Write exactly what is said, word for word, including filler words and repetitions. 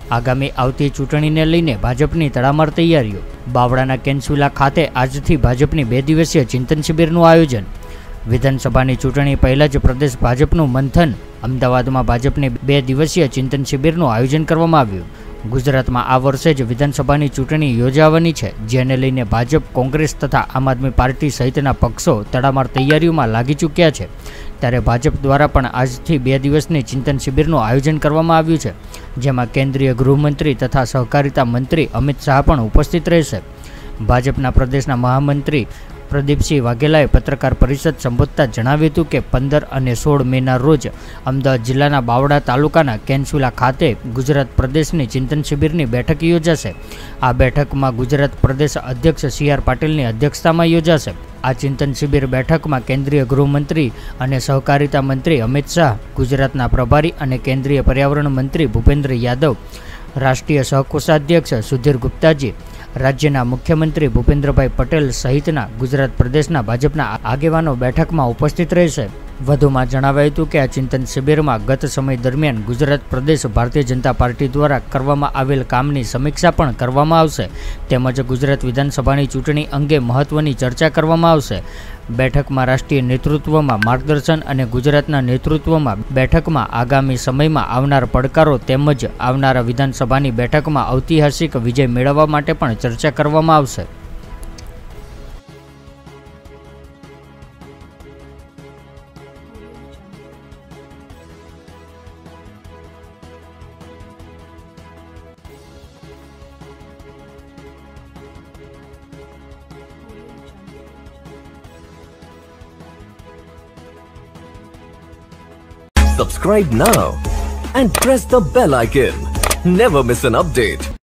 આગામી આવતી ચૂંટણીને લઈને ભાજપની તડામાર તૈયારીઓ। બાવળાના કેન્સુલા ખાતે આજથી ભાજપની બે દિવસીય ચિંતન શિબિરનું આયોજન। વિધાનસભાની ચૂંટણી પહેલા જ પ્રદેશ ભાજપનું મંથન। અમદાવાદમાં ભાજપની બે દિવસીય ચિંતન શિબિરનું આયોજન કરવામાં આવ્યું। ગુજરાતમાં આ વર્ષે જ વિધાનસભાની ચૂંટણી યોજાવાની છે, જેને લઈને ભાજપ, કોંગ્રેસ તથા આમ આદમી પાર્ટી સહિતના પક્ષો તડામાર તૈયારીઓમાં લાગી ચૂક્યા છે। ત્યારે ભાજપ દ્વારા પણ આજથી બે દિવસની ચિંતન શિબિરનું આયોજન કરવામાં આવ્યું છે, જેમાં કેન્દ્રીય ગૃહમંત્રી તથા સહકારિતા મંત્રી અમિત શાહ પણ ઉપસ્થિત રહેશે। ભાજપના પ્રદેશના મહામંત્રી પ્રદીપસિંહ વાઘેલાએ પત્રકાર પરિષદ સંબોધતા જણાવ્યું હતું કે પંદર અને સોળ મેના રોજ અમદાવાદ જિલ્લાના બાવળા તાલુકાના કેન્સુલા ખાતે ગુજરાત પ્રદેશની ચિંતન શિબિરની બેઠક યોજાશે। આ બેઠકમાં ગુજરાત પ્રદેશ અધ્યક્ષ સી આર પાટીલની અધ્યક્ષતામાં યોજાશે। આ ચિંતન શિબિર બેઠકમાં કેન્દ્રીય ગૃહમંત્રી અને સહકારિતા મંત્રી અમિત શાહ, ગુજરાતના પ્રભારી અને કેન્દ્રીય પર્યાવરણ મંત્રી ભૂપેન્દ્ર યાદવ, રાષ્ટ્રીય સહકોષાધ્યક્ષ સુધીર ગુપ્તાજી, રાજ્યના મુખ્યમંત્રી ભૂપેન્દ્રભાઈ પટેલ સહિતના ગુજરાત પ્રદેશના ભાજપના આગેવાનો બેઠકમાં ઉપસ્થિત રહેશે। વધુમાં જણાવાયું હતું કે આ ચિંતન શિબિરમાં ગત સમય દરમિયાન ગુજરાત પ્રદેશ ભારતીય જનતા પાર્ટી દ્વારા કરવામાં આવેલ કામની સમીક્ષા પણ કરવામાં આવશે, તેમજ ગુજરાત વિધાનસભાની ચૂંટણી અંગે મહત્વની ચર્ચા કરવામાં આવશે। બેઠકમાં રાષ્ટ્રીય નેતૃત્વમાં માર્ગદર્શન અને ગુજરાતના નેતૃત્વમાં બેઠકમાં આગામી સમયમાં આવનાર પડકારો તેમજ આવનારા વિધાનસભાની બેઠકમાં ઐતિહાસિક વિજય મેળવવા માટે પણ ચર્ચા કરવામાં આવશે। Subscribe now and press the bell icon. Never miss an update.